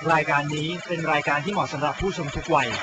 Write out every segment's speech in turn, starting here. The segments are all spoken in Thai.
รายการนี้เป็นรายการที่เหมาะสำหรับผู้ชมทุกวัย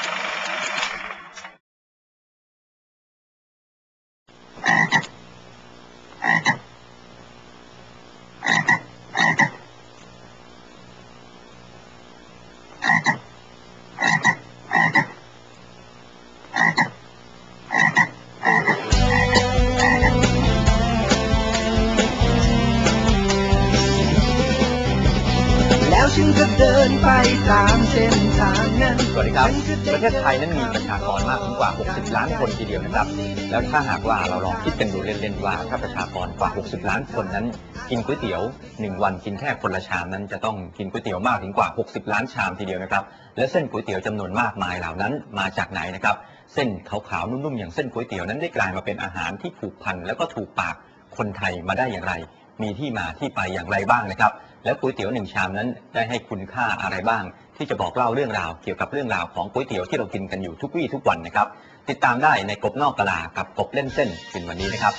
ฉันก็เดินไปตามเส้นทางนั้นสวัสดีครับประเทศไทยนั้นมีประชากรมากถึงกว่า60ล้านคนทีเดียวนะครับแล้วถ้าหากว่าเราลองคิดกันดูเล่นๆว่าถ้าประชากรกว่า60ล้านคนนั้นกินก๋วยเตี๋ยว1วันกินแค่คนละชามนั้นจะต้องกินก๋วยเตี๋ยวมากถึงกว่า60ล้านชามทีเดียวนะครับและเส้นก๋วยเตี๋ยวจำนวนมากมายเหล่านั้นมาจากไหนนะครับเส้นขาวๆนุ่มๆอย่างเส้นก๋วยเตี๋ยวนั้นได้กลายมาเป็นอาหารที่ผูกพันแล้วก็ถูกปากคนไทยมาได้อย่างไรมีที่มาที่ไปอย่างไรบ้างนะครับแล้วก๋วยเตี๋ยว1ชามนั้นได้ให้คุณค่าอะไรบ้างที่จะบอกเล่าเรื่องราวเกี่ยวกับเรื่องราวของก๋วยเตี๋ยวที่เรากินกันอยู่ทุกวี่ทุกวันนะครับติดตามได้ในกบนอกกะลากับกบเล่นเส้นคืนวันนี้นะครับ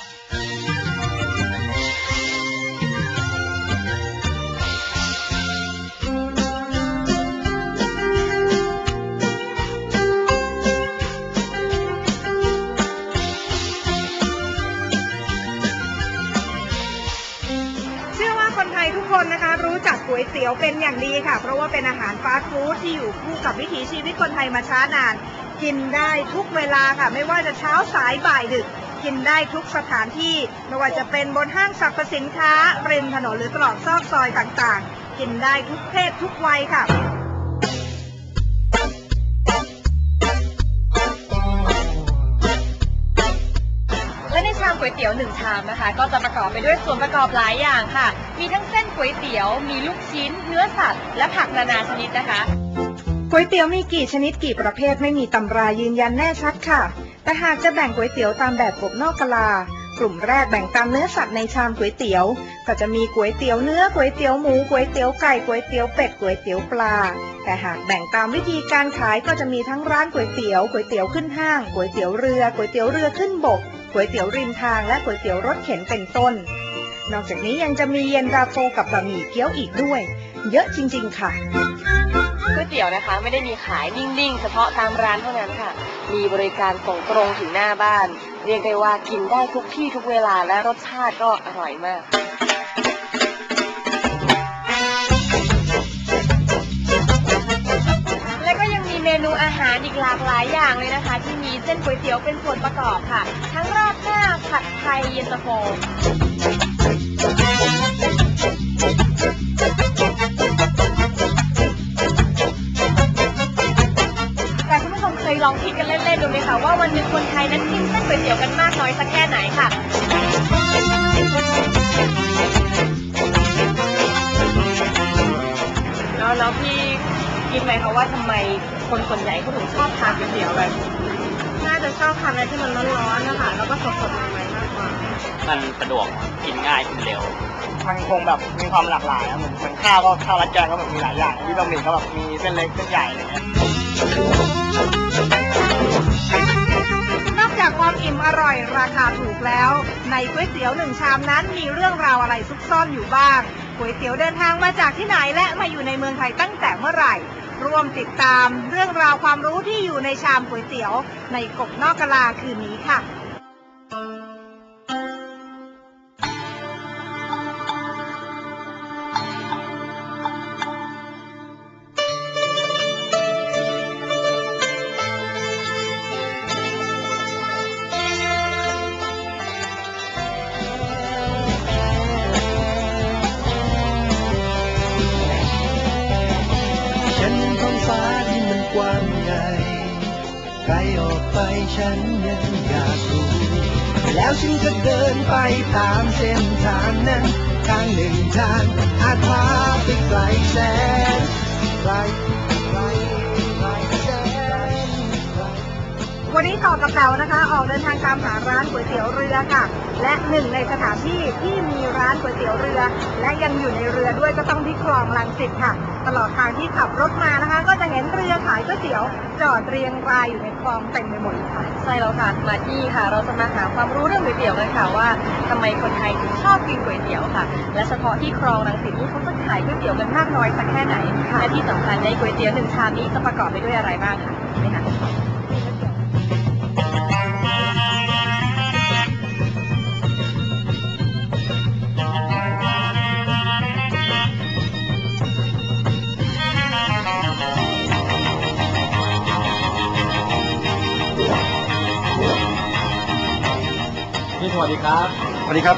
ทุกคนนะคะรู้จักก๋วยเตี๋ยวเป็นอย่างดีค่ะเพราะว่าเป็นอาหารฟาสต์ฟู้ดที่อยู่คู่กับวิถีชีวิตคนไทยมาช้านานกินได้ทุกเวลาค่ะไม่ว่าจะเช้าสายบ่ายดึกกินได้ทุกสถานที่ไม่ว่าจะเป็นบนห้างสรรพสินค้าริมถนนหรือตรอกซอกซอยต่างๆกินได้ทุกเพศทุกวัยค่ะและในชามก๋วยเตี๋ยว1ชามนะคะก็จะประกอบไปด้วยส่วนประกอบหลายอย่างค่ะมีทั้งเส้นก๋วยเตี๋ยวมีลูกชิ้นเนื้อสัตว์และผักนานาชนิดนะคะก๋วยเตี๋ยวมีกี่ชนิดกี่ประเภทไม่มีตำรายืนยันแน่ชัดค่ะแต่หากจะแบ่งก๋วยเตี๋ยวตามแบบกบนอกกะลากลุ่มแรกแบ่งตามเนื้อสัตว์ในชามก๋วยเตี๋ยวก็จะมีก๋วยเตี๋ยวเนื้อก๋วยเตี๋ยวหมูก๋วยเตี๋ยวไก่ก๋วยเตี๋ยวเป็ดก๋วยเตี๋ยวปลาแต่หากแบ่งตามวิธีการขายก็จะมีทั้งร้านก๋วยเตี๋ยวก๋วยเตี๋ยวขึ้นห้างก๋วยเตี๋ยวเรือก๋วยเตี๋ยวเรือขึ้นบกก๋วยเตี๋ยวริมทางและก๋วยเตี๋ยวรถเข็นเป็นต้นนอกจากนี้ยังจะมีเย็นตาโฟกับบะหมี่เกี๊ยวอีกด้วยเยอะจริงๆค่ะก๋วยเตี๋ยวนะคะไม่ได้มีขายนิ่งๆเฉพาะตามร้านเท่านั้นค่ะมีบริการส่งตรงถึงหน้าบ้านเรียกได้ว่ากินได้ทุกที่ทุกเวลาและรสชาติก็อร่อยมากและก็ยังมีเมนูอาหารอีกหลากหลายอย่างเลยนะคะที่มีเส้นก๋วยเตี๋ยวเป็นส่วนประกอบค่ะทั้งราดหน้าผัดไทยเย็นตาโฟแต่คุณผู้ชมเคยลองคิดกันเล่นๆดูไหมคะว่าวันหนึ่งคนไทยนั้นกินเส้นก๋วยเตี๋ยวกันมากน้อยสักแค่ไหนค่ะแล้วพี่คิดไหมคะว่าทำไมคนส่วนใหญ่เขาถึงชอบทานก๋วยเตี๋ยวแบบน่าจะชอบทานอะไรที่มันร้อนๆนะคะแล้วก็สดๆใหม่ๆมากกว่ามันสะดวกกินง่ายกินเร็วมันคงแบบมีความหลากหลายเหมือนข้าวราดแกงก็แบบมีหลายอย่างที่บะหมี่ก็แบบมีเส้นเล็กเส้นใหญ่อะไรเงี้ยนอกจากความอิ่มอร่อยราคาถูกแล้วในก๋วยเตี๋ยว1ชามนั้นมีเรื่องราวอะไรซุกซ่อนอยู่บ้างก๋วยเตี๋ยวเดินทางมาจากที่ไหนและมาอยู่ในเมืองไทยตั้งแต่เมื่อไหร่ร่วมติดตามเรื่องราวความรู้ที่อยู่ในชามก๋วยเตี๋ยวในกบนอกกะลาคืนนี้ค่ะไกลออกไปฉันยังอยากรู้แล้วฉันก็เดินไปตามเส้นทางนั้นทางหนึ่งทางอาจพาไปไกลแสนไกลแสนวันนี้ต่อกับแป๋วนะคะออกเดินทางตามหาร้านก๋วยเตี๋ยวเรือค่ะและหนึ่งในสถานที่ที่มีร้านก๋วยเตี๋ยวเรือและยังอยู่ในเรือด้วยก็ต้องที่คลองรังสิตค่ะตลอดทางที่ขับรถมานะคะก็จะเห็นเรือขายก๋วยเตี๋ยวจอดเรียงรายอยู่ในคลองเต็มไปหมดค่ะใช่แล้วค่ะมาที่ค่ะเราจะมาหาความรู้เรื่องก๋วยเตี๋ยวกันค่ะว่าทำไมคนไทยถึงชอบกินก๋วยเตี๋ยวค่ะและเฉพาะที่คลองรังสิตนี่เขาจะขายก๋วยเตี๋ยวกันมากน้อยสักแค่ไหนและที่สำคัญในก๋วยเตี๋ยว1ชามนี้จะประกอบไปด้วยอะไรบ้างค่ะนี่ค่ะพี่สวัสดีครับสวัสดีครับ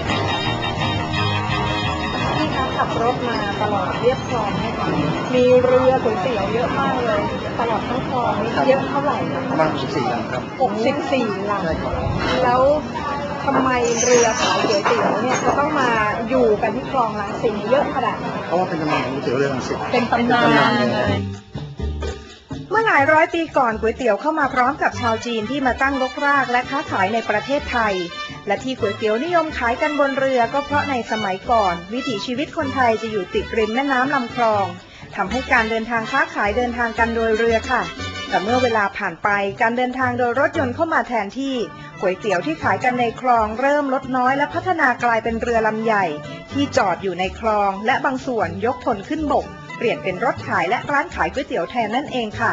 ที่คะขับรถมาตลอดเรียบคลองเนี่ยมีเรือก๋วยเตี๋ยวเยอะมากเลยตลอดทั้งคลองนี่เยอะเท่าไหร่นะประมาณ64ลำครับ 64ลำใช่ครับแล้วทำไมเรือขายก๋วยเตี๋ยวเนี่ยจะต้องมาอยู่กันที่คลองรังสิตเยอะขนาดนี้เพราะว่าเป็นตำนานของก๋วยเตี๋ยวเรือรังสิตเป็นตำนานเลยเมื่อหลายร้อยปีก่อนก๋วยเตี๋ยวเข้ามาพร้อมกับชาวจีนที่มาตั้งรกรากและค้าขายในประเทศไทยและที่ก๋วยเตี๋ยวนิยมขายกันบนเรือก็เพราะในสมัยก่อนวิถีชีวิตคนไทยจะอยู่ติดริมแม่น้ำลำคลองทำให้การเดินทางค้าขายเดินทางกันโดยเรือค่ะแต่เมื่อเวลาผ่านไปการเดินทางโดยรถยนต์เข้ามาแทนที่ก๋วยเตี๋ยวที่ขายกันในคลองเริ่มลดน้อยและพัฒนากลายเป็นเรือลำใหญ่ที่จอดอยู่ในคลองและบางส่วนยกพลขึ้นบกเปลี่ยนเป็นรถขายและร้านขายก๋วยเตี๋ยวแทนนั่นเองค่ะ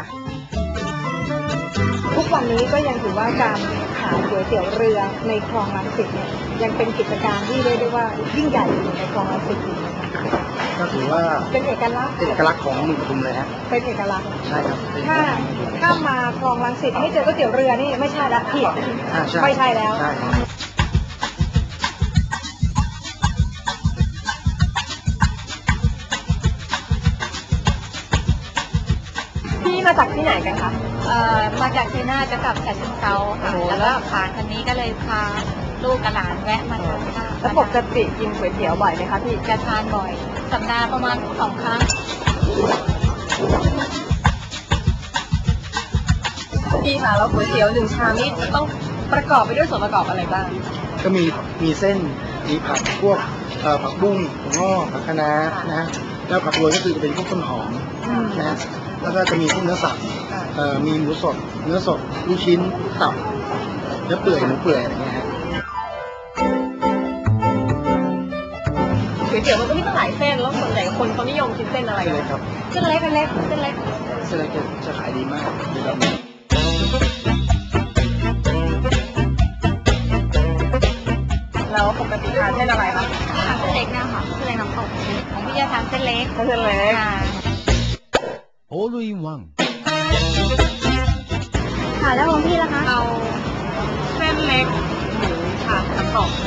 ทุกวันนี้ก็ยังถือว่าการขายก๋วยเตี๋ยวเรือในคลองรังสิตเนี่ยยังเป็นกิจการที่เรียกได้ว่ายิ่งใหญ่อยู่ในคลองรังสิตอยู่นะคะก็ถือว่าเป็นเอกลักษณ์เอกลักษณ์ของเมืองปทุมเลยฮะเป็นเอกลักษณ์ใช่ครับถ้ามาคลองรังสิตไม่เจอก๋วยเตี๋ยวเรือนี่ไม่ใช่ละผิดไม่ใช่แล้วใช่ครับพี่มาจากที่ไหนกันคะมาจากชัยนาทจะกลับฉะเชิงเทราค่ะ แล้วก็ผ่านคันนี้ก็เลยพาลูกกับหลานแวะมาทานข้าวแล้วปกติกินก๋วยเตี๋ยวบ่อยไหมคะพี่จะทานบ่อย สัปดาห์ประมาณ2 ครั้งพี่คะแล้วก๋วยเตี๋ยว1ชามนี่ต้องประกอบไปด้วยส่วนประกอบอะไรบ้างก็มีเส้นมีผักพวกผักบุ้งถั่วงอกผักคะน้านะแล้วผักโรยก็คือจะเป็นพวกต้นหอมนะแล้วก็จะมีพวกเนื้อสัตว์มีหมูสดเนื้อสดลูกชิ้นตับเนื้อเปื่อยหมูเปื่อยอะไรเงี้ยฮะก๋วยเตี๋ยวมันก็มีตั้งหลายเส้นแล้วส่วนใหญ่คนเขานิยมกินเส้นอะไรใช่เลยครับเส้นเล็กเส้นเล็กเส้นเล็กเส้นเล็กจะขายดีมากนะครับแล้วปกติทานเส้นอะไรคะทานเส้นเล็กนะคะเส้นเล็กน้ำตกของพี่จะทานเส้นเล็กเส้นเล็กค่ะ All in one ค่ะแล้วของพี่ล่ะคะเอาเส้นเล็กหมูค่ะน้ำตก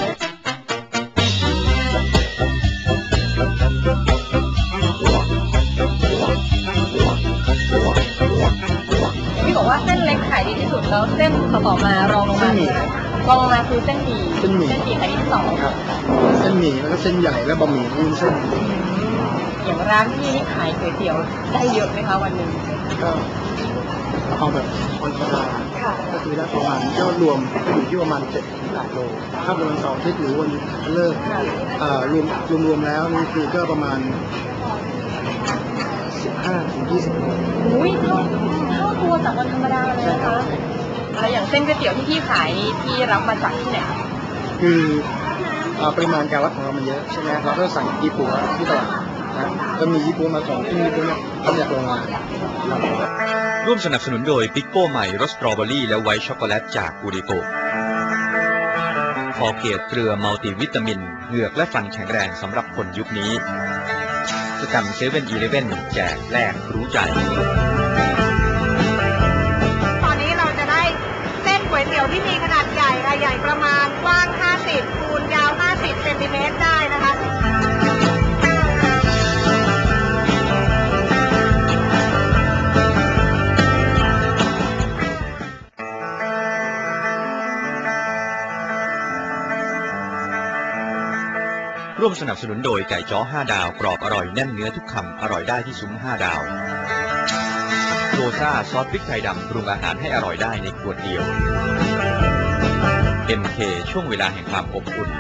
พี่บอกว่าเส้นเล็กขายดีที่สุดแล้วเส้นต่อมารองลงมาคืออะไรรองลงมาคือเส้นหมี่เส้นหมี่ขายดีที่สองครับเส้นหมี่แล้วก็เส้นใหญ่แล้วบะหมี่วุ้นเส้นอย่างร้านพี่นี่ขายก๋วยเตี๋ยวได้เยอะไหมคะวันหนึ่งก็เอาแบบวันธรรมดาค่ะก็คือได้ประมาณยอดรวมอยู่ที่ประมาณ7-8 โลถ้าเป็นวันเสาร์อาทิตย์หรือวันเลิกรวมแล้วนี่คือก็ประมาณ15-20 โลอุ้ยเท่าตัวจากวันธรรมดาเลยนะคะอะไรอย่างเส้นก๋วยเตี๋ยวที่พี่ขายนี่พี่รับมาจากที่ไหนคือปริมาณการรับของเรามันเยอะใช่ไหมเราก็สั่งยี่ปัวที่ตลาดนะก็มียี่ปัวมาส่งที่ยี่ปัวเนี่ยทำจากโรงงานครับร่วมสนับสนุนโดยปิกโป้ใหม่รสสตรอเบอรี่และไวท์ช็อกโกแลตจากกูริโกคอเกตเกลือมัลติวิตามินเหงือกและฟันแข็งแรงสำหรับคนยุคนี้กิจกรรม7-Eleven แจกแลกรู้ใจตอนนี้เราจะได้เส้นก๋วยเตี๋ยวที่มีขนาดใหญ่ค่ะใหญ่ประมาณกว้าง50คูณยาว50 เซนติเมตรได้นะคะร่วมสนับสนุนโดยไก่จ้อ5 ดาวกรอบอร่อยแน่นเนื้อทุกคำอร่อยได้ที่ซุ้ม5 ดาวโรซ่าซอสพริกไทยดำปรุงอาหารให้อร่อยได้ในขวดเดียว MK ช่วงเวลาแห่งความอบอุ่น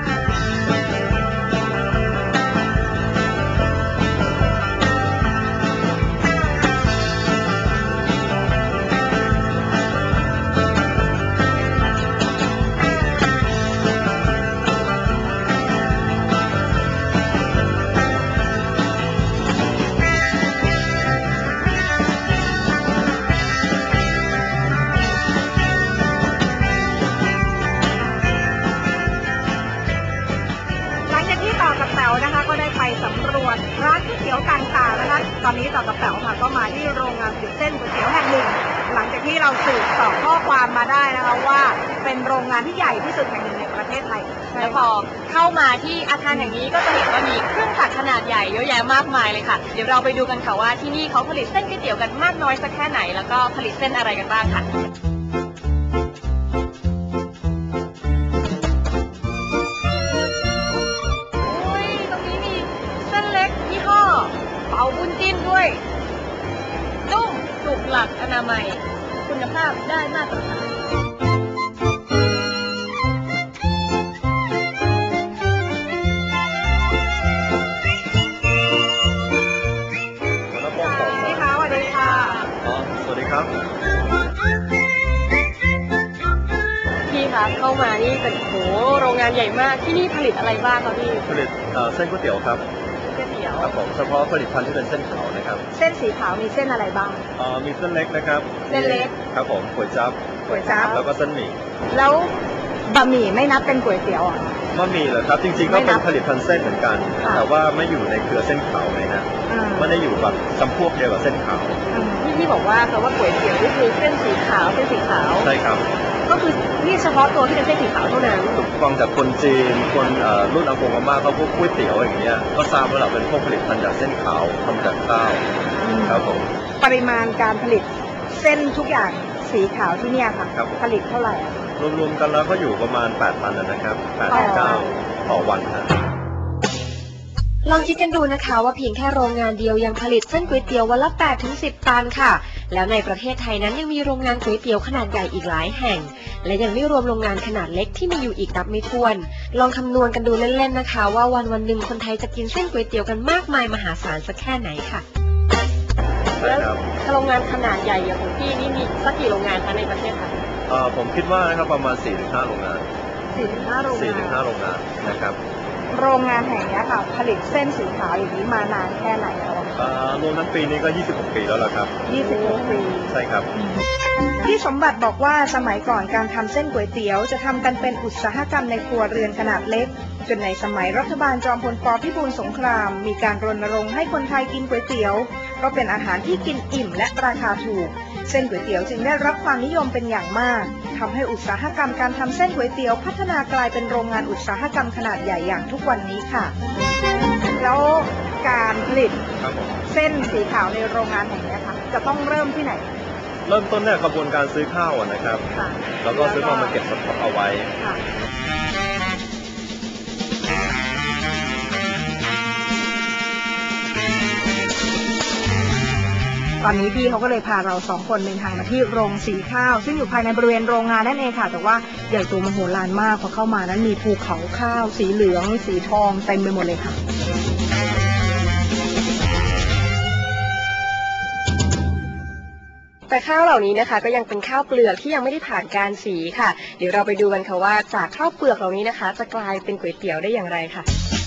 สำรวจร้านก๋วยเตี๋ยวต่างๆนะคะตอนนี้ต่อกับแป๋วค่ะก็มาที่โรงงานผลิตเส้นก๋วยเตี๋ยวแห่งหนึ่งหลังจากที่เราสืบสอบข้อความมาได้นะคะว่าเป็นโรงงานที่ใหญ่ที่สุดแห่งหนึ่งในประเทศไทยแล้วพอเข้ามาที่อาคารแห่งนี้ก็จะเห็นว่ามีเครื่องจักรขนาดใหญ่เยอะแยะมากมายเลยค่ะเดี๋ยวเราไปดูกันค่ะว่าที่นี่เขาผลิตเส้นก๋วยเตี๋ยวกันมากน้อยสักแค่ไหนแล้วก็ผลิตเส้นอะไรกันบ้างค่ะเอาบุญจิ้นด้วยนุ่มถูกหลักอนามัยคุณภาพได้มาตรฐานพี่คะสวัสดีค่ะสวัสดีครับพี่คะเข้ามานี่เป็นโหโรงงานใหญ่มากที่นี่ผลิตอะไรบ้างคะพี่ผลิตเส้นก๋วยเตี๋ยวครับครับผมเฉพาะผลิตภัณฑ์ที่เป็นเส้นขาวนะครับเส้นสีขาวมีเส้นอะไรบ้างมีเส้นเล็กนะครับเส้นเล็กครับผมก๋วยจั๊บแล้วก็เส้นหมี่แล้วบะหมี่ไม่นับเป็นก๋วยเตี๋ยวอ่ะบะหมี่เหรอครับจริงๆก็เป็นผลิตภัณฑ์เส้นเหมือนกันแต่ว่าไม่อยู่ในเครือเส้นขาวเลยนะไม่ได้อยู่แบบจำพวกเดียวกับเส้นขาวที่บอกว่าเขาว่าก๋วยเตี๋ยวนี่คือเส้นสีขาวเส้นสีขาวใช่ครับก็คือนี่เฉพาะตัวที่เป็นเส้นสีขาวเท่านั้นฟังจากคนจีนคนรุ่นอากงอาม่าเขาพวกก๋วยเตี๋ยวอย่างเงี้ยก็ทราบว่าเราเป็นพวกผลิตภัณฑ์จากเส้นขาวทำจากข้าวครับผมปริมาณการผลิตเส้นทุกอย่างสีขาวที่เนี่ยค่ะผลิตเท่าไหร่รวมๆกันแล้วก็อยู่ประมาณ 8,000 นะครับ 8-9 ต่อวันครับลองคิดกันดูนะคะว่าเพียงแค่โรงงานเดียวยังผลิตเส้นก๋วยเตี๋ยววันละ 8-10 ตันค่ะแล้วในประเทศไทยนั้นยังมีโรงงานก๋วยเตี๋ยวขนาดใหญ่อีกหลายแห่งและยังไม่รวมโรงงานขนาดเล็กที่มีอยู่อีกนับไม่ถ้วนลองคำนวณกันดูเล่นๆนะคะว่าวันหนึ่งคนไทยจะกินเส้นก๋วยเตี๋ยวกันมากมายมหาศาลสักแค่ไหนค่ะแล้วโรงงานขนาดใหญ่อย่างของพี่นี่มีสักกี่โรงงานคะในประเทศไทยผมคิดว่านะครับประมาณ 4-5 โรงงาน 4-5 โรงงานนะครับโรงงานแห่งนี้ค่ะผลิตเส้นสีขาวอย่างนี้มานานแค่ไหนแล้วรวมทั้งปีนี้ก็26 ปีแล้วล่ะครับ 26 ปีใช่ครับพี่สมบัติบอกว่าสมัยก่อนการทำเส้นก๋วยเตี๋ยวจะทำกันเป็นอุตสาหกรรมในครัวเรือนขนาดเล็กจนในสมัยรัฐบาลจอมพลป.พิบูลสงครามมีการรณรงค์ให้คนไทยกินก๋วยเตี๋ยวเพราะเป็นอาหารที่กินอิ่มและราคาถูกเส้นก๋วยเตี๋ยวจึงได้รับความนิยมเป็นอย่างมากทำให้อุตสาหกรรมการทำเส้นก๋วยเตี๋ยวพัฒนากลายเป็นโรงงานอุตสาหกรรมขนาดใหญ่อย่างทุกวันนี้ค่ะแล้วการผลิตเส้นสีขาวในโรงงานแห่งนี้ค่ะจะต้องเริ่มที่ไหนเริ่มต้นเนี่ยกระบวนการซื้อข้าวนะครับแล้วก็ซื้อมาเก็บสต็อกเอาไว้ตอนนี้พี่เขาก็เลยพาเรา2 คนเดินทางมาที่โรงสีข้าวซึ่งอยู่ภายในบริเวณโรงงานนั่นเองค่ะแต่ว่าใหญ่โตมโหฬารมากพอเข้ามานั้นมีภูเขาข้าวสีเหลืองสีทองเต็มไปหมดเลยค่ะแต่ข้าวเหล่านี้นะคะก็ยังเป็นข้าวเปลือกที่ยังไม่ได้ผ่านการสีค่ะเดี๋ยวเราไปดูกันค่ะว่าจากข้าวเปลือกเหล่านี้นะคะจะกลายเป็นก๋วยเตี๋ยวได้อย่างไรค่ะ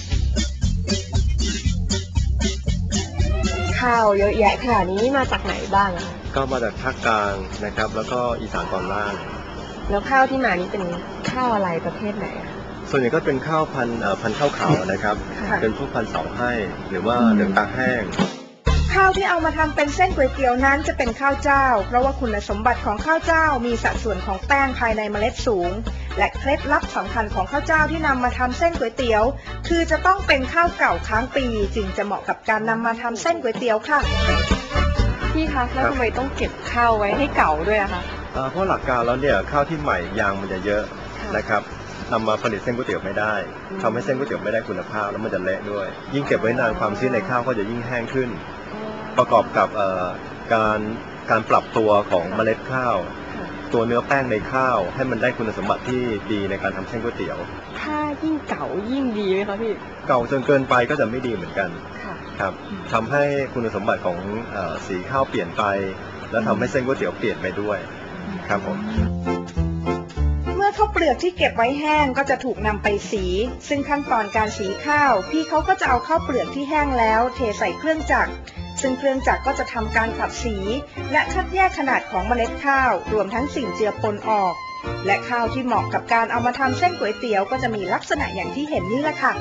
ข้าวเยอะแยะขนาดนี้มาจากไหนบ้างก็มาจากภาคกลางนะครับแล้วก็อีสานตอนล่างแล้วข้าวที่มานี้เป็นข้าวอะไรประเภทไหนส่วนใหญ่ก็เป็นข้าวพันธุ์ข้าวขาวนะครับเป็นพวกพันธุ์เสาให้หรือว่าเหลืองตาแห้งข้าวที่เอามาทำเป็นเส้นก๋วยเตี๋ยวนั้นจะเป็นข้าวเจ้าเพราะว่าคุณสมบัติของข้าวเจ้ามีสัดส่วนของแป้งภายในเมล็ดสูงและเคล็ดลับสำคัญของข้าวเจ้าที่นำมาทำเส้นก๋วยเตี๋ยวคือจะต้องเป็นข้าวเก่าค้างปีจึงจะเหมาะกับการนำมาทำเส้นก๋วยเตี๋ยวค่ะพี่คะแล้วทำไมต้องเก็บข้าวไว้ให้เก่าด้วยอะคะเพราะหลักการแล้วเนี่ยข้าวที่ใหม่ยางมันจะเยอะนะครับนำมาผลิตเส้นก๋วยเตี๋ยวไม่ได้ทำให้เส้นก๋วยเตี๋ยวไม่ได้คุณภาพแล้วมันจะเละด้วยยิ่งเก็บไว้นานความชื้นในข้าวก็จะยิ่งแห้งขึ้นประกอบกับการการปรับตัวของเมล็ดข้าวตัวเนื้อแป้งในข้าวให้มันได้คุณสมบัติที่ดีในการทำเส้นก๋วยเตี๋ยวถ้ายิ่งเก่ายิ่งดีไหมคะพี่เก่าจนเกินไปก็จะไม่ดีเหมือนกันค่ะครับทำให้คุณสมบัติของสีข้าวเปลี่ยนไปแล้วทำให้เส้นก๋วยเตี๋ยวเปลี่ยนไปด้วยครับผมเมื่อข้าวเปลือกที่เก็บไว้แห้งก็จะถูกนำไปสีซึ่งขั้นตอนการสีข้าวพี่เขาก็จะเอาข้าวเปลือกที่แห้งแล้วเทใส่เครื่องจักรซึ่งเครื่องจักรก็จะทำการขัดสีและคัดแยกขนาดของเมล็ดข้าวรวมทั้งสิ่งเจือปนออกและข้าวที่เหมาะกับการเอามาทำเส้นก๋วยเตี๋ยวก็จะมีลักษณะอย่างที่เห็นนี่แหละค่ะ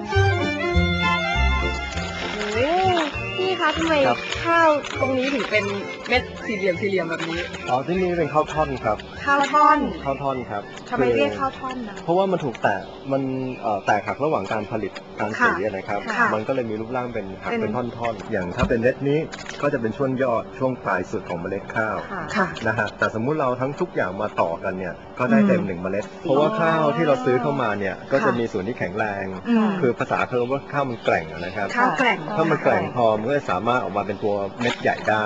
พี่คะทำไมข้าวตรงนี้ถึงเป็นเม็ดสี่เหลี่ยมแบบนี้ที่นี่เป็นข้าวท่อนครับข้าวท่อนครับทำไมเรียกข้าวท่อนนะเพราะว่ามันถูกแตกหักระหว่างการผลิตการสีนะครับมันก็เลยมีรูปร่างเป็นหักเป็นท่อนๆอย่างถ้าเป็นเม็ดนี้ก็จะเป็นช่วงยอดช่วงปลายสุดของเมล็ดข้าวนะฮะแต่สมมุติเราทั้งทุกอย่างมาต่อกันเนี่ยก็ได้เต็ม1เมล็ดเพราะว่าข้าวที่เราซื้อเข้ามาเนี่ยก็จะมีส่วนที่แข็งแรงคือภาษาเขาเรียกว่าข้าวมันแกร่งนะครับข้าวแกร่งถ้ามันแกร่งพอมันก็สามารถออกมาเป็นตัวเม็ดใหญ่ได้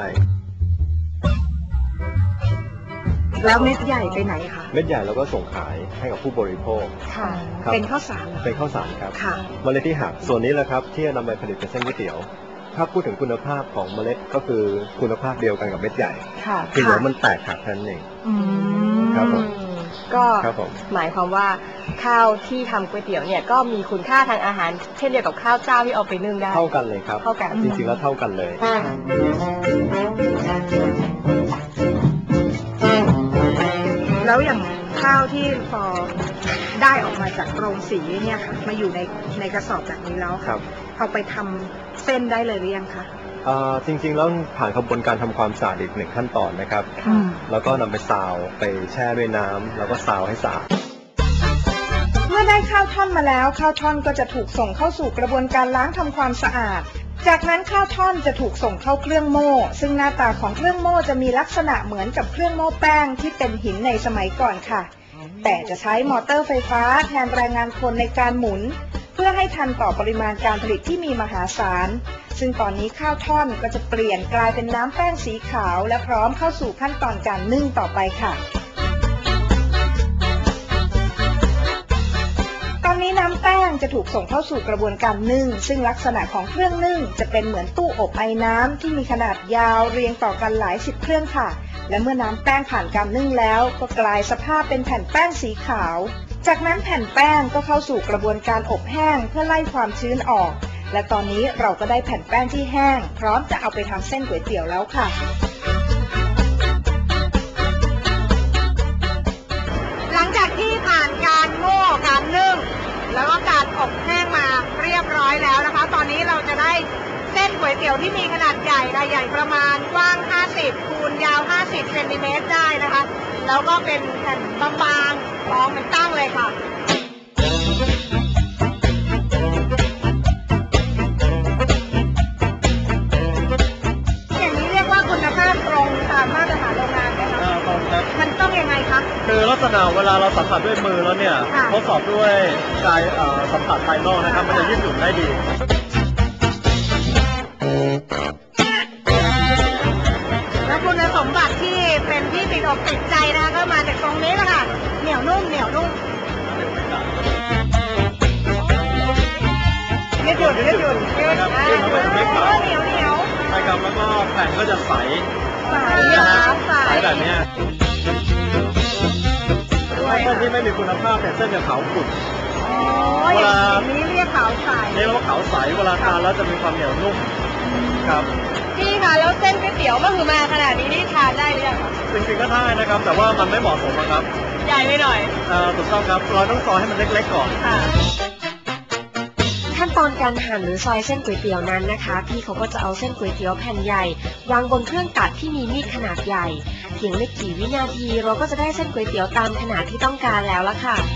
แล้วเม็ดใหญ่ไปไหนคะเม็ดใหญ่เราก็ส่งขายให้กับผู้บริโภคค่ะเป็นข้าวสารเป็นข้าวสารครับค่ะเมล็ดที่หักส่วนนี้แหละครับที่จะนำไปผลิตเป็นเส้นก๋วยเตี๋ยวถ้าพูดถึงคุณภาพของเมล็ดก็คือคุณภาพเดียวกันกับเม็ดใหญ่ค่ะคือเดี๋ยวมันแตกหักแค่นั้นเองครับผมก็หมายความว่าข้าวที่ทำก๋วยเตี๋ยวเนี่ยก็มีคุณค่าทางอาหารเช่นเดียวกับข้าวเจ้าที่เอาไปนึ่งได้เท่ากันเลยครับเท่ากันจริงๆแล้วเท่ากันเลยแล้วอย่างข้าวที่พอได้ออกมาจากโรงสีเนี่ยค่ะมาอยู่ในกระสอบแบบนี้แล้วครับเอาไปทำเส้นได้เลยหรือยังคะจริงๆแล้วผ่านกระบวนการทำความสะอาดอีก1ขั้นตอนนะครับแล้วก็นำไปซาวไปแช่ด้วยน้ำแล้วก็ซาวให้สะอาดเมื่อได้ข้าวท่อนมาแล้วข้าวท่อนก็จะถูกส่งเข้าสู่กระบวนการล้างทำความสะอาดจากนั้นข้าวท่อนจะถูกส่งเข้าเครื่องโม่ซึ่งหน้าตาของเครื่องโม่จะมีลักษณะเหมือนกับเครื่องโม่แป้งที่เป็นหินในสมัยก่อนค่ะแต่จะใช้มอเตอร์ไฟฟ้าแทนแรงงานคนในการหมุนเพื่อให้ทันต่อปริมาณการผลิตที่มีมหาศาลซึ่งตอนนี้ข้าวท่อนก็จะเปลี่ยนกลายเป็นน้ำแป้งสีขาวและพร้อมเข้าสู่ขั้นตอนการนึ่งต่อไปค่ะตอนนี้น้ำแป้งจะถูกส่งเข้าสู่กระบวนการนึ่งซึ่งลักษณะของเครื่องนึ่งจะเป็นเหมือนตู้อบไอน้ำที่มีขนาดยาวเรียงต่อกันหลาย10เครื่องค่ะและเมื่อน้ำแป้งผ่านการนึ่งแล้วก็กลายสภาพเป็นแผ่นแป้งสีขาวจากนั้นแผ่นแป้งก็เข้าสู่กระบวนการอบแห้งเพื่อไล่ความชื้นออกและตอนนี้เราก็ได้แผ่นแป้งที่แห้งพร้อมจะเอาไปทำเส้นก๋วยเตี๋ยวแล้วค่ะหลังจากที่ผ่านการโม่การนึ่งแล้วก็การอบแห้งมาเรียบร้อยแล้วนะคะตอนนี้เราจะได้เส้นก๋วยเตี๋ยวที่มีขนาดใหญ่ใหญ่ประมาณกว้าง50คูณยาว50เซนติเมตรได้นะคะแล้วก็เป็นแผ่นบางๆรองเป็นตั้งเลยค่ะอย่างนี้เรียกว่าคุณภาพตรงตามมาตรฐานโรงงานไหมคะตรงครับมันต้องยังไงคะคือลักษณะเวลาเราสัมผัสด้วยมือแล้วเนี่ยทดสอบด้วยกายสัมผัสภายนอกนะครับมันจะยืดหยุ่นได้ดีและคุณสมบัติที่เป็นที่ติดอกติดใจนะคะก็มาจากตรงนี้แหละค่ะเหนียวนุ่มยืดหยุ่นนะครับยืดเข้าไปไม่ขาดเหนียวใช่ครับแล้วก็แผ่นก็จะใสแบบนี้เส้นที่ไม่มีคุณภาพแต่เส้นจะขาวขุ่นเวลานี้เรียกขาวใสนี่เราขาวใสเวลาทานแล้วจะมีความเหนียวนุ่มครับพี่คะแล้วเส้นก๋วยเตี๋ยวก็คือมาขนาดนี้นี่ทานได้หรือยังจริงๆก็ได้นะครับแต่ว่ามันไม่เหมาะสมครับใหญ่ไปหน่อยถูกต้องครับเราต้องซอยให้มันเล็กๆก่อนขั้นตอนการหั่นหรือซอยเส้นก๋วยเตี๋ยวนั้นนะคะพี่เขาก็จะเอาเส้นก๋วยเตี๋ยวแผ่นใหญ่วางบนเครื่องตัดที่มีมีดขนาดใหญ่เพียงไม่กี่วินาทีเราก็จะได้เส้นก๋วยเตี๋ยวตามขนาดที่ต้องการแล้วละค่ะ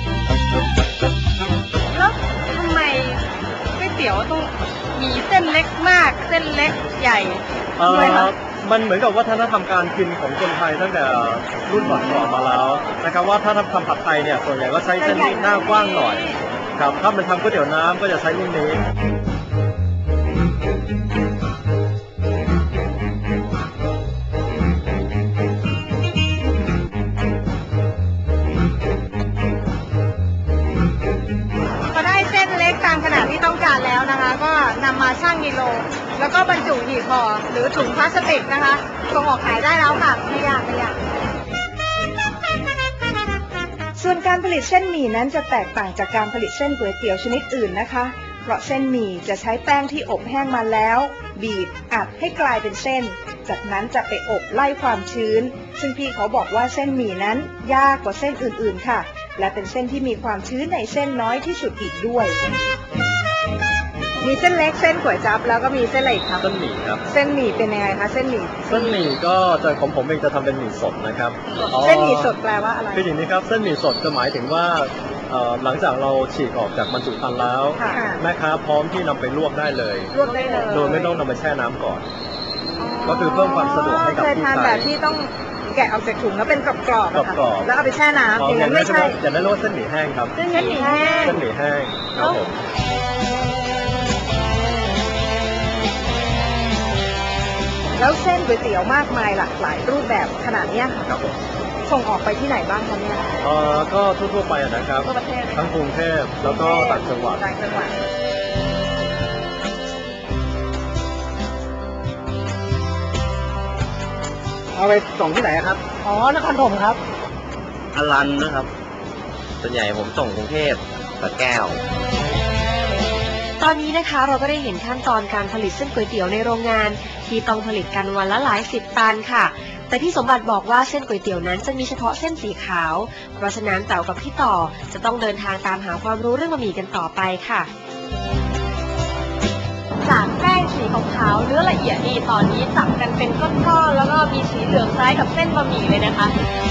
แล้วทำไมก๋วยเตี๋ยวต้องมีเส้นเล็กมากเส้นเล็กใหญ่ด้วยคะมันเหมือนกับวัฒนธรรมการกินของคนไทยตั้งแต่รุ่นก่อนๆมาแล้วนะครับว่าถ้าทำผัดไทยเนี่ยส่วนใหญ่ก็ใช้เส้นหน้ากว้างหน่อยครับถ้าเป็นทำก๋วยเตี๋ยวน้ำก็จะใช้รุ่นนี้ำมาชั่งกิโลแล้วก็บรรจุหีบห่อหรือถุงพลาสติกนะคะส่งออกขายได้แล้วค่ะไม่ยากส่วนการผลิตเส้นหมี่นั้นจะแตกต่างจากการผลิตเส้นก๋วยเตี๋ยวชนิดอื่นนะคะเพราะเส้นหมี่จะใช้แป้งที่อบแห้งมาแล้วบีบอัดให้กลายเป็นเส้นจากนั้นจะไปอบไล่ความชื้นซึ่งพี่เขาบอกว่าเส้นหมี่นั้นยากกว่าเส้นอื่นๆค่ะและเป็นเส้นที่มีความชื้นในเส้นน้อยที่สุดอีกด้วยมีเส้นเล็กเส้นก๋วยจั๊บแล้วก็มีเส้นอะไรอีกครับเส้นหมี่ครับเส้นหมี่เป็นยังไงคะเส้นหมี่ก็จะของผมเองจะทำเป็นหมี่สดนะครับเส้นหมี่สดแปลว่าอะไรคืออย่างนี้ครับเส้นหมี่สดจะหมายถึงว่าหลังจากเราฉีกออกจากบรรจุภัณฑ์แล้วแม่ค้าพร้อมที่นำไปลวกได้เลยโดยไม่ต้องนำไปแช่น้ำก่อนก็คือเพิ่มความสะดวกให้กับผู้ใช้เคยทานแบบที่ต้องแกะออกจากถุงแล้วเป็นกรอบๆแล้วเอาไปแช่น้ำอย่างนั้นไม่ใช่อย่างนั้นเรียกว่าเส้นหมี่แห้งครับเส้นหมี่แห้งครับผมแล้วเส้นก๋วยเตี๋ยวมากมายหลากหลายรูปแบบขนาดนี้ค่ะครับผมส่งออกไปที่ไหนบ้างคะเนี่ยก็ทั่วไปนะครับทั่วประเทศทั้งกรุงเทพแล้วก็ต่างจังหวัดเอาไปส่งที่ไหนครับนครปฐมครับอรัญนะครับส่วนใหญ่ผมส่งกรุงเทพสระแก้วตอนนี้นะคะเราก็ได้เห็นขั้นตอนการผลิตเส้นก๋วยเตี๋ยวในโรงงานที่ต้องผลิตกันวันละหลายสิบตันค่ะแต่พี่สมบัติบอกว่าเส้นก๋วยเตี๋ยวนั้นจะมีเฉพาะเส้นสีขาวเพราะฉะนั้นเต๋ากับพี่ต่อจะต้องเดินทางตามหาความรู้เรื่องบะหมี่กันต่อไปค่ะจากแป้งสีขาวๆเนื้อละเอียดนี่ตอนนี้จับกันเป็นก้อนๆแล้วก็มีสีเหลืองคล้ายกับเส้นบะหมี่เลยนะคะ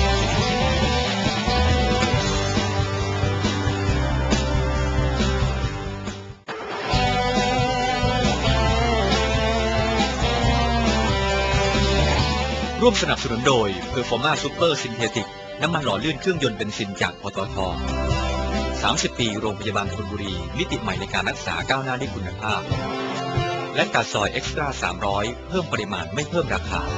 ร่วมสนับสนุนโดย Performa Super Synthetic น้ำมันหล่อลื่นเครื่องยนต์เบนซินจากปตท. 30 ปีโรงพยาบาลธนบุรีมิติใหม่ในการรักษาก้าวหน้าด้วยคุณภาพและกาซอยเอ็กซ์ตร้า300เพิ่มปริมาณไม่เพิ่มราคา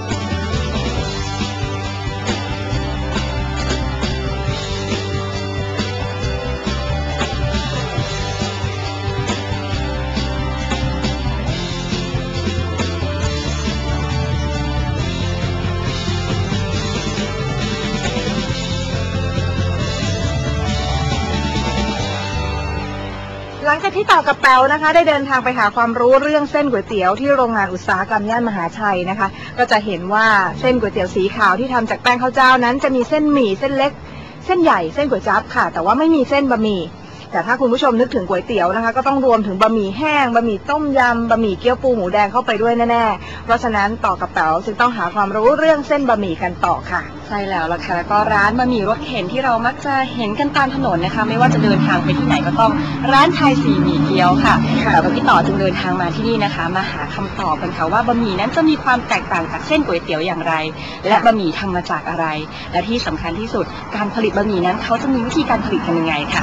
หลังจากที่ต่อกับแปวนะคะได้เดินทางไปหาความรู้เรื่องเส้นก๋วยเตี๋ยวที่โรงงานอุตสาหกรรมย่านมหาชัยนะคะก็จะเห็นว่าเส้นก๋วยเตี๋ยวสีขาวที่ทำจากแป้งข้าวเจ้านั้นจะมีเส้นหมี่เส้นเล็กเส้นใหญ่เส้นก๋วยจั๊บค่ะแต่ว่าไม่มีเส้นบะหมี่แต่ถ้าคุณผู้ชมนึกถึงก๋วยเตี๋ยวนะคะก็ต้องรวมถึงบะหมี่แห้งบะหมี่ต้มยำบะหมี่เกี๊ยวปูหมูแดงเข้าไปด้วยแน่ๆเพราะฉะนั้นต่อกับแปวจึงต้องหาความรู้เรื่องเส้นบะหมี่กันต่อค่ะใช่แล้วล่ะค่ะแล้วก็ร้านบะหมี่รถเข็นที่เรามักจะเห็นกันตามถนนนะคะไม่ว่าจะเดินทางไปที่ไหนก็ต้องร้านชายสีหมี่เกี๊ยวค่ะแต่ว่าพี่ต่อจึงเดินทางมาที่นี่นะคะมาหาคำตอบกันค่ะว่าบะหมี่นั้นจะมีความแตกต่างจากเส้นก๋วยเตี๋ยวอย่างไรและบะหมี่ทำมาจากอะไรและที่สำคัญที่สุดการผลิตบะหมี่นั้นเขาจะมีวิธีการผลิตกันยังไงค่ะ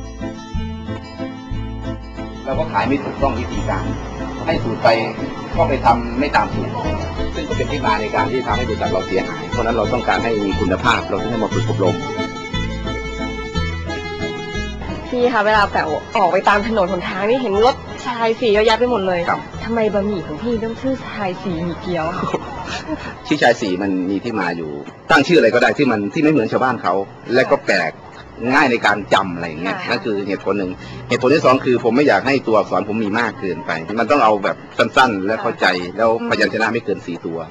เราก็ขายไม่ถูกต้องวิธีการให้สูตรไปก็ไปทำไม่ตามสูตรซึ่งก็เป็นที่มาในการที่ทำให้บริษัทเราเสียหายเพราะนั้นเราต้องการให้มีคุณภาพเราต้องให้มาฝึกอบรมพี่คะเวลาแปะออกไปตามถนนหนทางนี่เห็นรถชายสีเยอะแยะไปหมดเลยทำไมบะหมี่ของพี่ต้องชื่อชายสีหมี่เกี๊ยวค่ะชื่อชายสีมันมีที่มาอยู่ตั้งชื่ออะไรก็ได้ที่ไม่เหมือนชาวบ้านเขาและก็แปลกง่ายในการจำอะไรอย่างเงี้ยนั่นคือเหตุผลหนึ่งเหตุผลที่สองคือผมไม่อยากให้ตัวอักษรผมมีมากเกินไปมันต้องเอาแบบสั้นๆและเข้าใจแล้วพยัญชนะไม่เกิน4 ตัว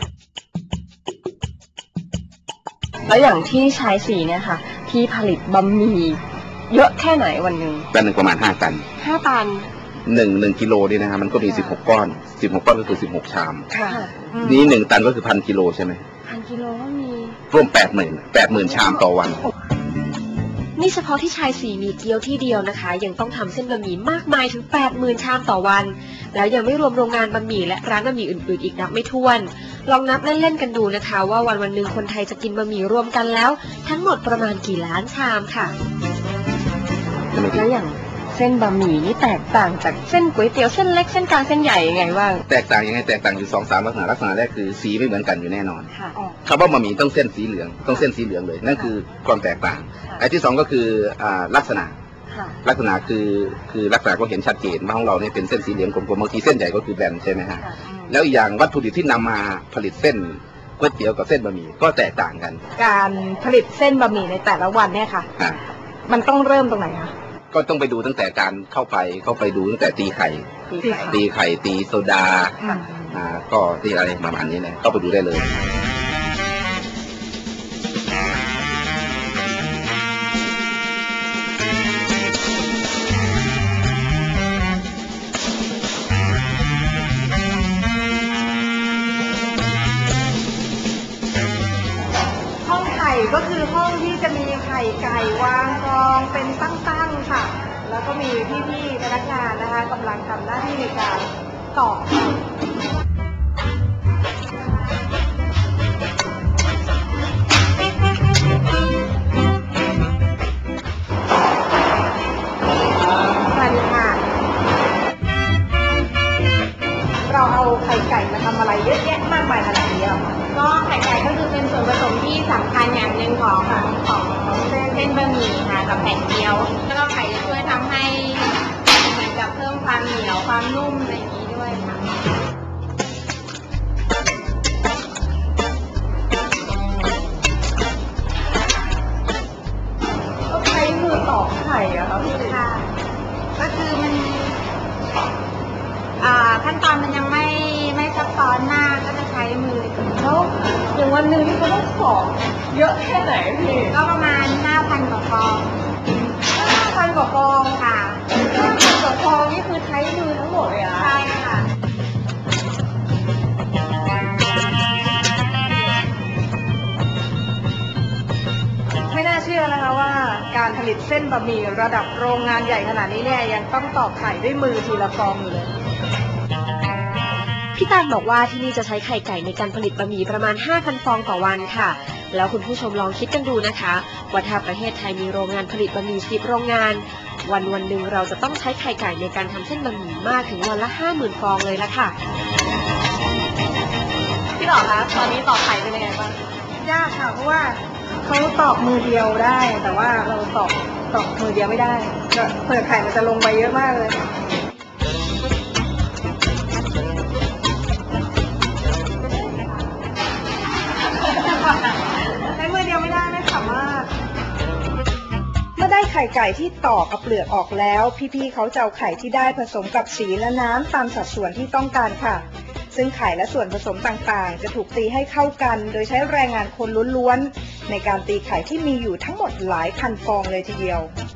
แล้วอย่างที่ชายสีเนี่ยค่ะที่ผลิตบะหมี่เยอะแค่ไหนวันหนึ่งวันหนึ่งประมาณ5 ตัน 5 ตัน 1กิโลนี่นะครับมันก็มี16 ก้อนก็คือ16 ชามค่ะนี้1 ตันก็คือ1,000 กิโลใช่ไหม 1,000 กิโลก็มีร่วม80,000 ชามต่อวันนี่เฉพาะที่ชายสีหมี่เกี๊ยวที่เดียวนะคะยังต้องทำเส้นบะหมี่มากมายถึง 80,000 ชามต่อวันแล้วยังไม่รวมโรงงานบะหมี่และร้านบะหมี่อื่นๆอีกนับไม่ถ้วนลองนับเล่นๆกันดูนะคะว่าวันหนึ่งคนไทยจะกินบะหมี่รวมกันแล้วทั้งหมดประมาณกี่ล้านชามค่ะแล้วอย่างเส้นบะหมี่นี่แตกต่างจากเส้นก๋วยเตี๋ยวเส้นเล็กเส้นกลางเส้นใหญ่ยังไงบ้างแตกต่างยังไงแตกต่างอยู่2-3 ลักษณะแรกคือสีไม่เหมือนกันอยู่แน่นอนคำว่าบะหมี่ต้องเส้นสีเหลืองเลยนั่นคือความแตกต่างไอ้ที่2ก็คือลักษณะลักษณะคือลักษณะก็เห็นชัดเจนว่าของเราเนี่ยเป็นเส้นสีเหลืองกลมๆบางทีเส้นใหญ่ก็คือแบนใช่ไหมฮะแล้วอีกอย่างวัตถุดิบที่นำมาผลิตเส้นก๋วยเตี๋ยวกับเส้นบะหมี่ก็แตกต่างกันการผลิตเส้นบะหมี่ในแต่ละวันเนี่ยค่ะมันต้องเริ่มตรงไหนคะก็ต้องไปดูตั้งแต่การเข้าไปดูตั้งแต่ตีไข่ตีโซดาก็ตีอะไรประมาณนี้เลยเข้าไปดูได้เลยก็คือห้องที่จะมีไข่ไก่วางกองเป็นตั้งๆค่ะแล้วก็มีพี่ๆพนักงานนะคะกำลังทำหน้าที่ในการตอกสวัสดีค่ะเราเอาไข่ไก่มาทำอะไรเยอะแยะมากมายขนาดนี้หรอก็ไข่ไก่ก็คือเป็นส่วนผสมที่สำคัญอย่างหนึ่งของเส้นบะหมี่ค่ะกับไข่เจียวแล้วก็ไข่จะช่วยทำให้เหมือนกับเพิ่มความเหนียวความนุ่มอะไรอย่างนี้ด้วยค่ะก็ใช้มือตอกไข่อะค่ะพี่ค่ะก็คือมันขั้นตอนมันยังไม่ซับซ้อนมากก็จะใช้มือแล้วอย่างวันหนึ่งที่เขาต้องตอกเยอะแค่ไหนพี่ก็ประมาณ 5,000 กว่าฟอง 5,000 กว่าฟองค่ะ 5,000 กว่าฟองนี่คือใช้มือทั้งหมดเลยอะใช่ค่ะไม่น่าเชื่อนะคะว่าการผลิตเส้นบะหมี่ระดับโรงงานใหญ่ขนาดนี้เนี่ยยังต้องตอกไข่ด้วยมือทีละฟองอยู่เลยพี่ตาลบอกว่าที่นี่จะใช้ไข่ไก่ในการผลิตบะหมี่ประมาณ 5,000 ฟองต่อวันค่ะแล้วคุณผู้ชมลองคิดกันดูนะคะว่าถ้าประเทศไทยมีโรงงานผลิตบะหมี่10 โรงงานวันหนึ่งเราจะต้องใช้ไข่ไก่ในการทำเส้นบะหมี่มากถึงวันละ 50,000 ฟองเลยละค่ะพี่ต่อคะตอนนี้ตอกไข่เป็นยังไงบ้างยากค่ะเพราะว่าเขาตอกมือเดียวได้แต่ว่าเราตอกมือเดียวไม่ได้เปลือกไข่มันจะลงไปเยอะมากเลยใช้มือเดียวไม่ได้ไม่สามารถเมื่อได้ไข่ไก่ที่ตอกเอาเปลือกออกแล้วพี่ๆเขาจะเอาไข่ที่ได้ผสมกับสีและน้ำตามสัดส่วนที่ต้องการค่ะซึ่งไข่และส่วนผสมต่างๆจะถูกตีให้เข้ากันโดยใช้แรงงานคนล้วนๆในการตีไข่ที่มีอยู่ทั้งหมดหลายพันฟองเลยทีเดียว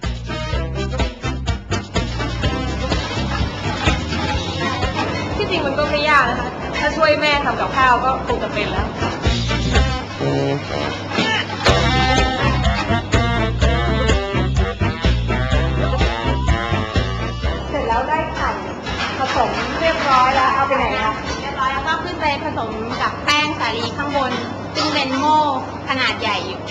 ที่จริงมันก็ไม่ยากนะคะถ้าช่วยแม่ทำกับข้าวก็คงจะเป็นแล้วเสร็จแล้วได้ไข่ผสมเรียบร้อยแล้วเอาไปไหนคะเรียบร้อยแล้วก็ขึ้นไปผสมกับแป้งสาลีข้างบนซึ่งเป็นโม่ขนาดใหญ่อยู่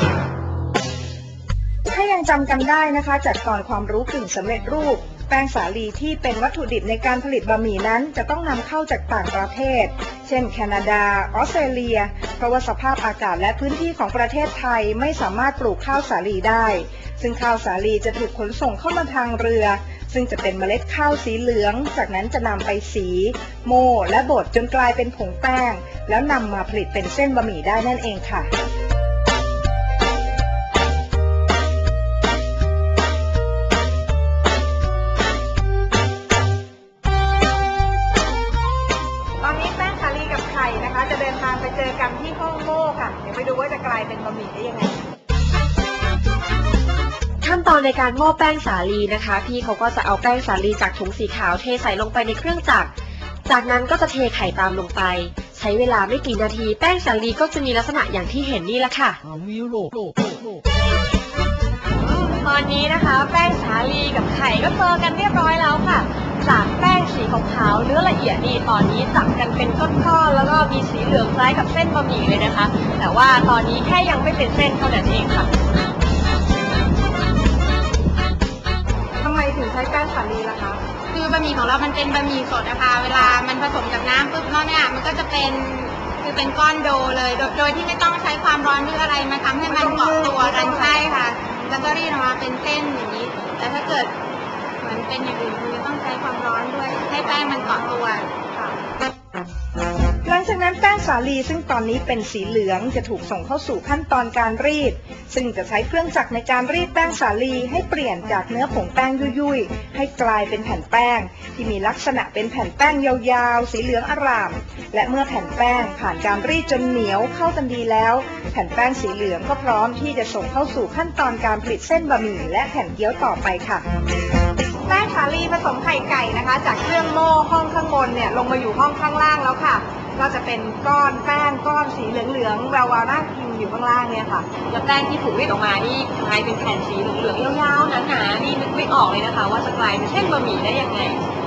ถ้ายังจำกันได้นะคะจากตอนความรู้กึ่งสำเร็จรูปแป้งสาลีที่เป็นวัตถุดิบในการผลิตบะหมี่นั้นจะต้องนำเข้าจากต่างประเทศเช่นแคนาดาออสเตรเลียเพราะว่าสภาพอากาศและพื้นที่ของประเทศไทยไม่สามารถปลูกข้าวสาลีได้ซึ่งข้าวสาลีจะถูกขนส่งเข้ามาทางเรือซึ่งจะเป็นเมล็ดข้าวสีเหลืองจากนั้นจะนำไปสีโม่และบดจนกลายเป็นผงแป้งแล้วนำมาผลิตเป็นเส้นบะหมี่ได้นั่นเองค่ะจะเดินทางไปเจอกันที่ห้องโม่ค่ะเดี๋ยวไปดูว่าจะกลายเป็นบะหมี่ได้ยังไงขั้นตอนในการโม่แป้งสาลีนะคะพี่เขาก็จะเอาแป้งสาลีจากถุงสีขาวเทใส่ลงไปในเครื่องจักรจากนั้นก็จะเทไข่ตามลงไปใช้เวลาไม่กี่นาทีแป้งสาลีก็จะมีลักษณะอย่างที่เห็นนี่แหละค่ะตอนนี้นะคะแป้งสาลีกับไข่ก็เจอกันเรียบร้อยแล้วค่ะจากแป้งสีขาวๆเนื้อละเอียดนี่ตอนนี้จับกันเป็นก้อนๆแล้วก็มีสีเหลืองคล้ายกับเส้นบะหมี่เลยนะคะแต่ว่าตอนนี้แค่ยังไม่เป็นเส้นเท่านั้นเองค่ะทำไมถึงใช้แป้งสาลีล่ะคะคือบะหมี่ของเรามันเป็นบะหมี่สดนะคะเวลามันผสมกับน้ำปุ๊บแล้วเนี่ยมันก็จะเป็นก้อนโดเลยโดยที่ไม่ต้องใช้ความร้อนหรืออะไรมาทำให้มันเกาะตัวกันใช่ค่ะแล้วก็รีดออกมาเป็นเส้นอย่างนี้แต่ถ้าเกิดเหมือนเป็นอย่างอื่นคือต้องใช้ความร้อนด้วยให้แป้งมันเกาะตัวค่ะหลังจากนั้นแป้งสาลีซึ่งตอนนี้เป็นสีเหลืองจะถูกส่งเข้าสู่ขั้นตอนการรีดซึ่งจะใช้เครื่องจักรในการรีดแป้งสาลีให้เปลี่ยนจากเนื้อผงแป้งยุ่ยๆให้กลายเป็นแผ่นแป้งที่มีลักษณะเป็นแผ่นแป้งยาวๆสีเหลืองอร่ามและเมื่อแผ่นแป้งผ่านการรีดจนเหนียวเข้ากันดีแล้วแผ่นแป้งสีเหลืองก็พร้อมที่จะส่งเข้าสู่ขั้นตอนการผลิตเส้นบะหมี่และแผ่นเกี๊ยวต่อไปค่ะแป้งสาลีผสมไข่ไก่นะคะจากเครื่องโม่ห้องข้างบนเนี่ยลงมาอยู่ห้องข้างล่างแล้วค่ะก็จะเป็นก้อนแป้งก้อนสีเหลืองๆแววๆน่ากินอยู่ข้างล่างเนี่ยค่ะแล้วแป้งที่ถูกรีดออกมานี่กลายเป็นแผ่นสีเหลืองๆยาวๆหนาๆนี่นึกไม่ออกเลยนะคะว่าจะกลายเป็นเส้นบะหมี่ได้ยังไง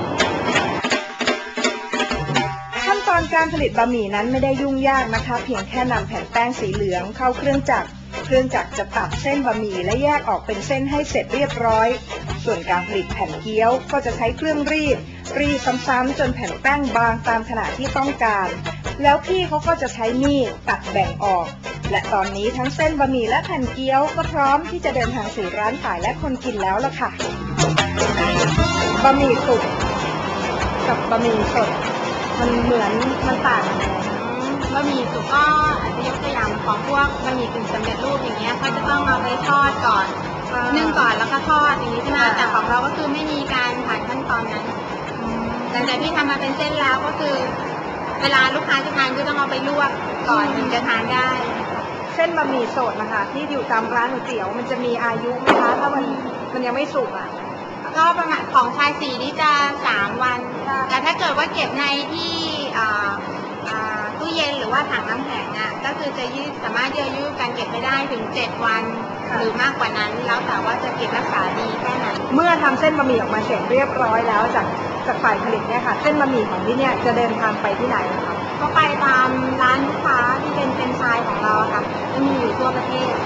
ขั้นตอนการผลิตบะหมี่นั้นไม่ได้ยุ่งยากนะคะเพียงแค่นำแผ่นแป้งสีเหลืองเข้าเครื่องจักรจะตัดเส้นบะหมี่และแยกออกเป็นเส้นให้เสร็จเรียบร้อยส่วนการผลิตแผ่นเกี๊ยวก็จะใช้เครื่องรีดซ้ำๆจนแผ่นแป้งบางตามขนาดที่ต้องการแล้วพี่เขาก็จะใช้มีดตัดแบ่งออกและตอนนี้ทั้งเส้นบะหมี่และแผ่นเกี๊ยวก็พร้อมที่จะเดินทางสู่ร้านขายและคนกินแล้วล่ะค่ะบะหมี่สุกกับบะหมี่สดมันต่างกันยังไงบะหมี่สุกก็อาจจะยกตัวอย่างของพวกบะหมี่กึ่งสำเร็จรูปอย่างเงี้ยเขาจะต้องเอาไปทอดก่อนนึ่งก่อนแล้วก็ทอดอย่างนี้ใช่ไหมแต่ของเราก็คือไม่มีการผ่านขั้นตอนนั้นหลังจากที่ทำมาเป็นเส้นแล้วก็คือเวลาลูกค้าจะทานก็ต้องเอาไปลวกก่อนถึงจะทานได้เส้นบะหมี่สดนะคะที่อยู่ตามร้านก๋วยเตี๋ยวมันจะมีอายุไหมคะถ้ามันยังไม่สุกอ่ะก็ประมาณของชายสีนี่จะ3 วันแต่ถ้าเกิดว่าเก็บในที่ตู้เย็นหรือว่าถังน้ำแข็งอ่ะก็คือจะสามารถยืดอายุการเก็บไปได้ถึง7 วันหรือมากกว่านั้นแล้วแต่ว่าจะเก็บรักษาดีแค่ไหนเมื่อทำเส้นบะหมี่ออกมาเสร็จเรียบร้อยแล้วจากฝ่ายผลิตเนี่ยค่ะเส้นบะหมี่ของที่เนี่ยจะเดินทางไปที่ไหนคะก็ไปตามร้านลูกค้าที่เป็นไชน์ของเราค่ะที่มีอยู่ทั่วประเทศ